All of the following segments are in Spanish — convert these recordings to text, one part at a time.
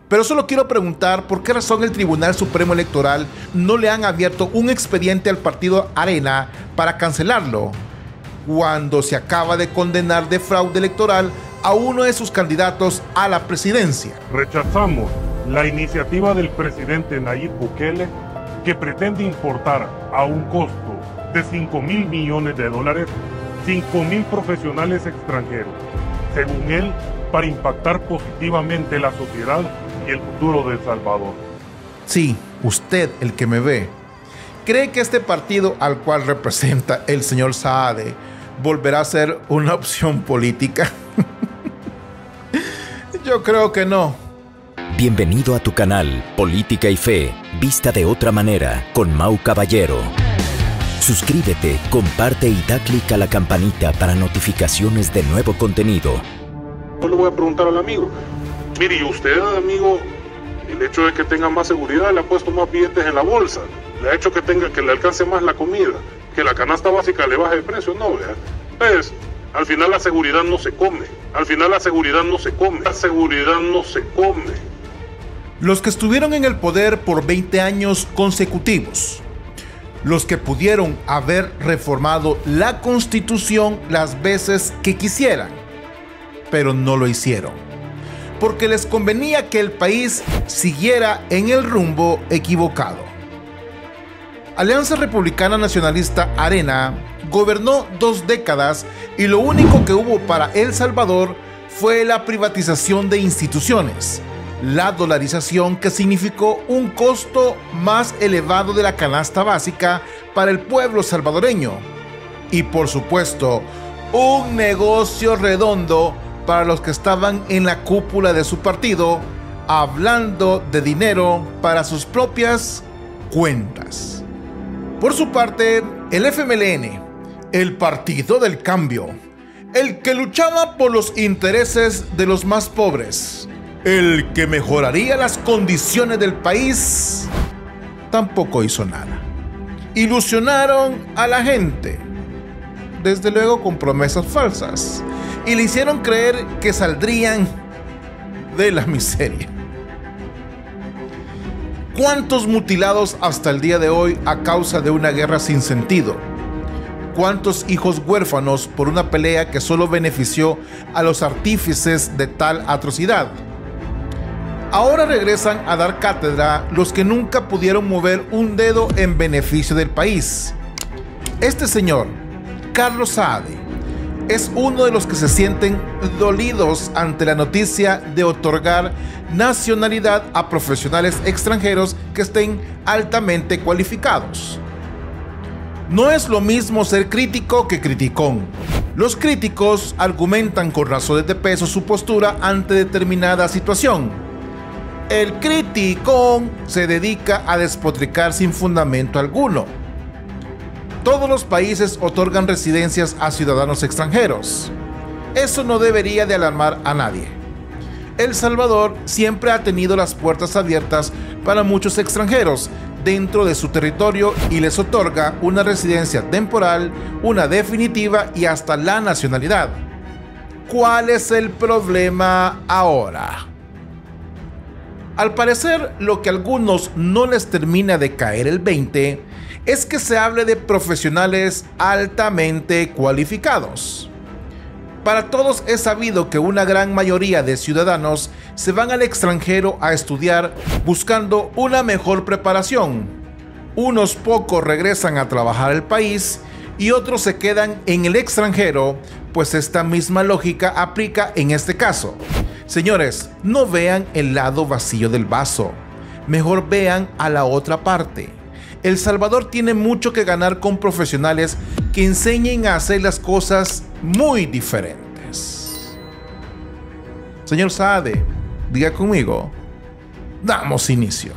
Pero solo quiero preguntar por qué razón el Tribunal Supremo Electoral no le han abierto un expediente al partido Arena para cancelarlo, cuando se acaba de condenar de fraude electoral a uno de sus candidatos a la presidencia. Rechazamos la iniciativa del presidente Nayib Bukele, que pretende importar a un costo de $5.000 millones 5.000 profesionales extranjeros, según él, para impactar positivamente la sociedad y el futuro de El Salvador. Sí, usted, el que me ve, ¿cree que este partido al cual representa el señor Saade volverá a ser una opción política? Yo creo que no. Bienvenido a tu canal Política y Fe, vista de otra manera, con Mau Caballero. Suscríbete, comparte y da clic a la campanita para notificaciones de nuevo contenido. Yo le voy a preguntar al amigo, mire, ¿y usted, amigo, el hecho de que tenga más seguridad le ha puesto más billetes en la bolsa? ¿Le ha hecho que le alcance más la comida? ¿Que la canasta básica le baje de precio? No, vea. Pues, al final la seguridad no se come. Al final la seguridad no se come. La seguridad no se come. Los que estuvieron en el poder por 20 años consecutivos, los que pudieron haber reformado la Constitución las veces que quisieran, pero no lo hicieron, porque les convenía que el país siguiera en el rumbo equivocado. Alianza Republicana Nacionalista Arena gobernó 2 décadas y lo único que hubo para El Salvador fue la privatización de instituciones, la dolarización, que significó un costo más elevado de la canasta básica para el pueblo salvadoreño, y por supuesto un negocio redondo para los que estaban en la cúpula de su partido, hablando de dinero para sus propias cuentas. Por su parte, el FMLN, el Partido del Cambio, el que luchaba por los intereses de los más pobres, el que mejoraría las condiciones del país, tampoco hizo nada. Ilusionaron a la gente, desde luego con promesas falsas, y le hicieron creer que saldrían de la miseria. ¿Cuántos mutilados hasta el día de hoy a causa de una guerra sin sentido? ¿Cuántos hijos huérfanos por una pelea que solo benefició a los artífices de tal atrocidad? Ahora regresan a dar cátedra los que nunca pudieron mover un dedo en beneficio del país. Este señor, Carlos Saade, es uno de los que se sienten dolidos ante la noticia de otorgar nacionalidad a profesionales extranjeros que estén altamente cualificados. No es lo mismo ser crítico que criticón. Los críticos argumentan con razones de peso su postura ante determinada situación. El criticón se dedica a despotricar sin fundamento alguno. Todos los países otorgan residencias a ciudadanos extranjeros. Eso no debería de alarmar a nadie. El Salvador siempre ha tenido las puertas abiertas para muchos extranjeros dentro de su territorio y les otorga una residencia temporal, una definitiva y hasta la nacionalidad. ¿Cuál es el problema ahora? Al parecer, lo que a algunos no les termina de caer el 20 es que se hable de profesionales altamente cualificados. Para todos es sabido que una gran mayoría de ciudadanos se van al extranjero a estudiar buscando una mejor preparación. Unos pocos regresan a trabajar al país y otros se quedan en el extranjero, pues esta misma lógica aplica en este caso. Señores, no vean el lado vacío del vaso, mejor vean a la otra parte. El Salvador tiene mucho que ganar con profesionales que enseñen a hacer las cosas muy diferentes. Señor Saade, diga conmigo, damos inicio.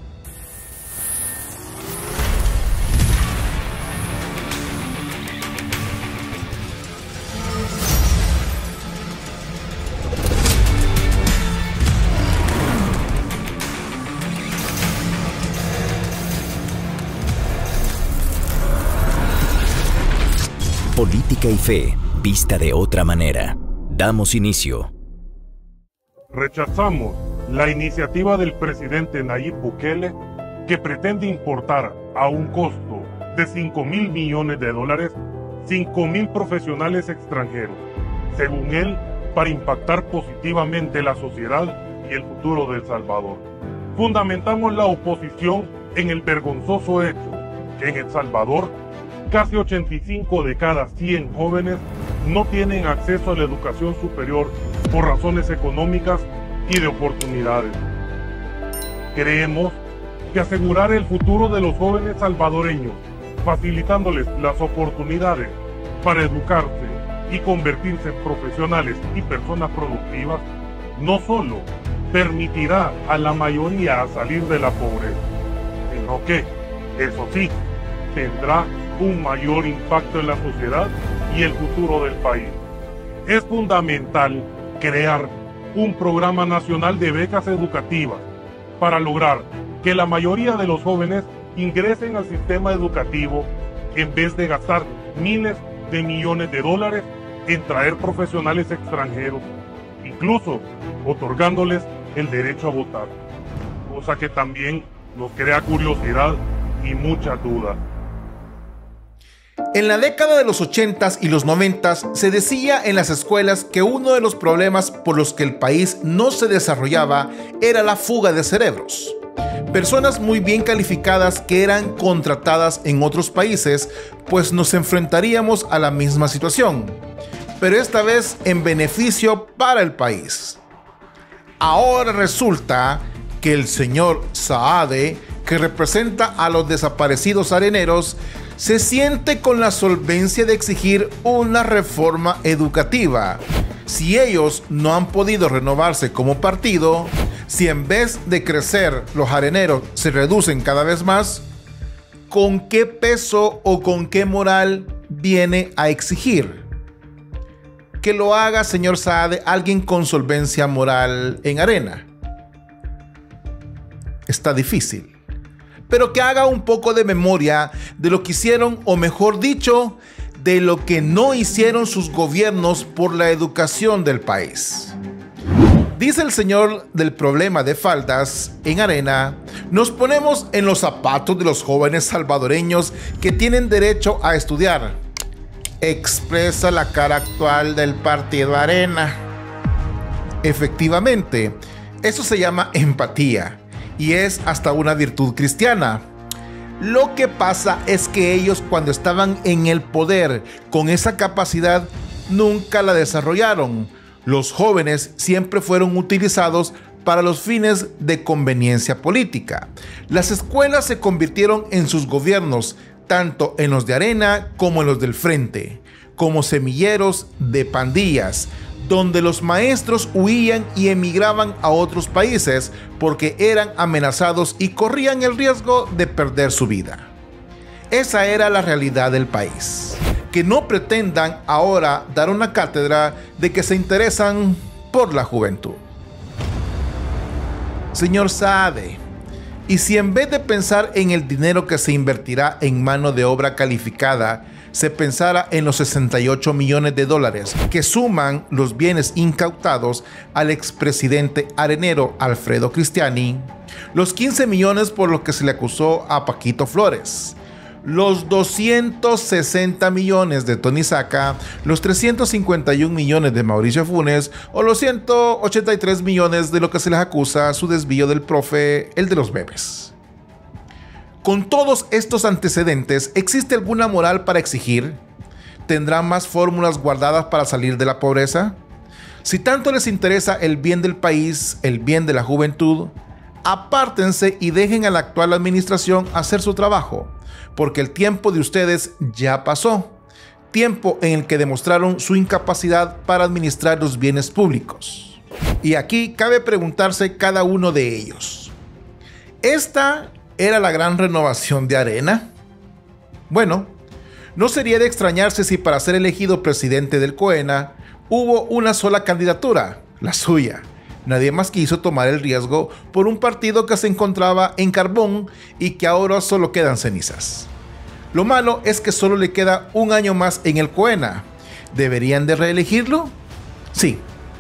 Política y Fe, vista de otra manera. Damos inicio. Rechazamos La iniciativa del presidente Nayib Bukele, que pretende importar a un costo de $5.000 millones, 5.000 profesionales extranjeros, según él, para impactar positivamente la sociedad y el futuro de El Salvador. Fundamentamos la oposición en el vergonzoso hecho que en El Salvador casi 85 de cada 100 jóvenes no tienen acceso a la educación superior por razones económicas y de oportunidades. Creemos que asegurar el futuro de los jóvenes salvadoreños, facilitándoles las oportunidades para educarse y convertirse en profesionales y personas productivas, no solo permitirá a la mayoría a salir de la pobreza, sino que, eso sí, tendrá un mayor impacto en la sociedad y el futuro del país. Es fundamental crear un programa nacional de becas educativas para lograr que la mayoría de los jóvenes ingresen al sistema educativo en vez de gastar miles de millones de dólares en traer profesionales extranjeros, incluso otorgándoles el derecho a votar, cosa que también nos crea curiosidad y mucha duda. En la década de los 80s y los 90s se decía en las escuelas que uno de los problemas por los que el país no se desarrollaba era la fuga de cerebros. Personas muy bien calificadas que eran contratadas en otros países, pues nos enfrentaríamos a la misma situación, pero esta vez en beneficio para el país. Ahora resulta que el señor Saade, que representa a los desaparecidos areneros, se siente con la solvencia de exigir una reforma educativa. Si ellos no han podido renovarse como partido, si en vez de crecer los areneros se reducen cada vez más, ¿con qué peso o con qué moral viene a exigir? Que lo haga, señor Saade, alguien con solvencia moral en Arena. Está difícil. Pero que haga un poco de memoria de lo que hicieron, o mejor dicho, de lo que no hicieron sus gobiernos por la educación del país. Dice el señor del problema de faldas en Arena: nos ponemos en los zapatos de los jóvenes salvadoreños que tienen derecho a estudiar. Expresa la cara actual del partido Arena. Efectivamente, eso se llama empatía y es hasta una virtud cristiana. Lo que pasa es que ellos, cuando estaban en el poder con esa capacidad, nunca la desarrollaron. Los jóvenes siempre fueron utilizados para los fines de conveniencia política. Las escuelas se convirtieron en sus gobiernos, tanto en los de Arena como en los del Frente, como semilleros de pandillas, donde los maestros huían y emigraban a otros países porque eran amenazados y corrían el riesgo de perder su vida. Esa era la realidad del país. Que no pretendan ahora dar una cátedra de que se interesan por la juventud. Señor Saade, y si en vez de pensar en el dinero que se invertirá en mano de obra calificada, se pensara en los 68 millones de dólares que suman los bienes incautados al expresidente arenero Alfredo Cristiani, los 15 millones por los que se le acusó a Paquito Flores, los 260 millones de Tony Saca, los 351 millones de Mauricio Funes o los 183 millones de lo que se les acusa su desvío del profe, el de los bebés. Con todos estos antecedentes, ¿existe alguna moral para exigir? ¿Tendrán más fórmulas guardadas para salir de la pobreza? Si tanto les interesa el bien del país, el bien de la juventud, apártense y dejen a la actual administración hacer su trabajo, porque el tiempo de ustedes ya pasó, tiempo en el que demostraron su incapacidad para administrar los bienes públicos. Y aquí cabe preguntarse cada uno de ellos: ¿esta era la gran renovación de Arena? Bueno, no sería de extrañarse si para ser elegido presidente del COENA hubo una sola candidatura, la suya. Nadie más quiso tomar el riesgo por un partido que se encontraba en carbón y que ahora solo quedan cenizas. Lo malo es que solo le queda un año más en el COENA. ¿Deberían de reelegirlo? Sí.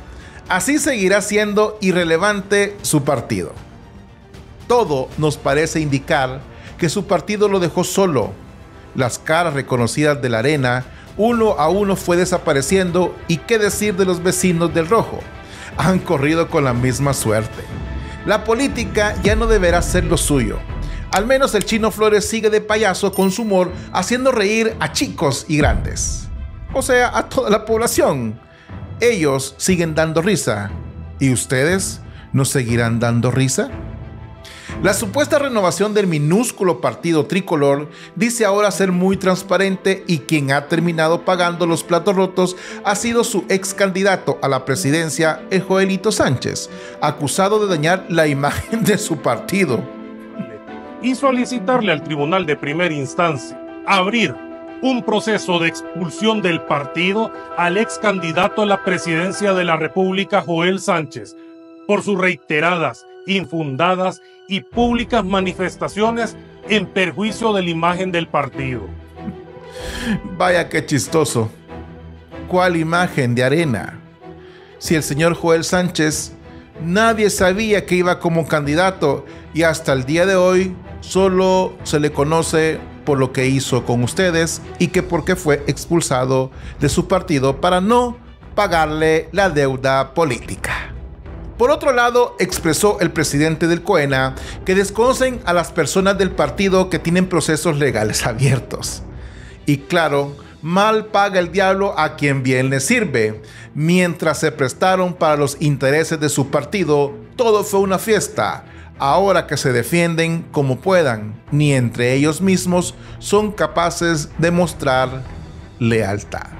Así seguirá siendo irrelevante su partido. Todo nos parece indicar que su partido lo dejó solo. Las caras reconocidas de la Arena, uno a uno fue desapareciendo, y qué decir de los vecinos del Rojo. Han corrido con la misma suerte. La política ya no deberá ser lo suyo. Al menos el Chino Flores sigue de payaso con su humor, haciendo reír a chicos y grandes. O sea, a toda la población. Ellos siguen dando risa. ¿Y ustedes nos seguirán dando risa? La supuesta renovación del minúsculo partido tricolor dice ahora ser muy transparente, y quien ha terminado pagando los platos rotos ha sido su ex candidato a la presidencia, el Joelito Sánchez, acusado de dañar la imagen de su partido. Y solicitarle al Tribunal de Primera Instancia abrir un proceso de expulsión del partido al ex candidato a la presidencia de la República, Joel Sánchez, por sus reiteradas, infundadas y públicas manifestaciones en perjuicio de la imagen del partido. Vaya qué chistoso. ¿Cuál imagen de Arena? Si el señor Joel Sánchez, nadie sabía que iba como candidato, y hasta el día de hoy solo se le conoce por lo que hizo con ustedes, y que porque fue expulsado de su partido para no pagarle la deuda política. Por otro lado, expresó el presidente del COENA que desconocen a las personas del partido que tienen procesos legales abiertos. Y claro, mal paga el diablo a quien bien le sirve. Mientras se prestaron para los intereses de su partido, todo fue una fiesta. Ahora que se defienden como puedan, ni entre ellos mismos son capaces de mostrar lealtad.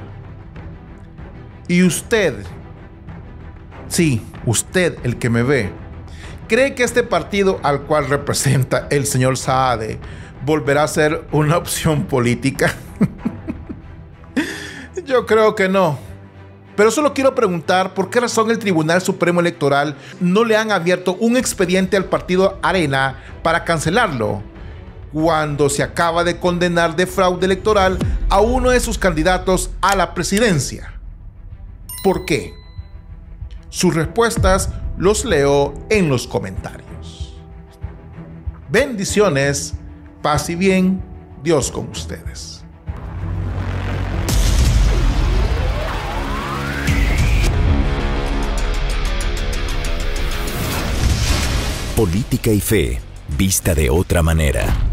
Y usted, sí, usted el que me ve, ¿cree que este partido al cual representa el señor Saade volverá a ser una opción política? Yo creo que no. Pero solo quiero preguntar por qué razón el Tribunal Supremo Electoral no le han abierto un expediente al partido Arena para cancelarlo, cuando se acaba de condenar de fraude electoral a uno de sus candidatos a la presidencia. ¿Por qué? Sus respuestas los leo en los comentarios. Bendiciones, paz y bien, Dios con ustedes. Política y fe, vista de otra manera.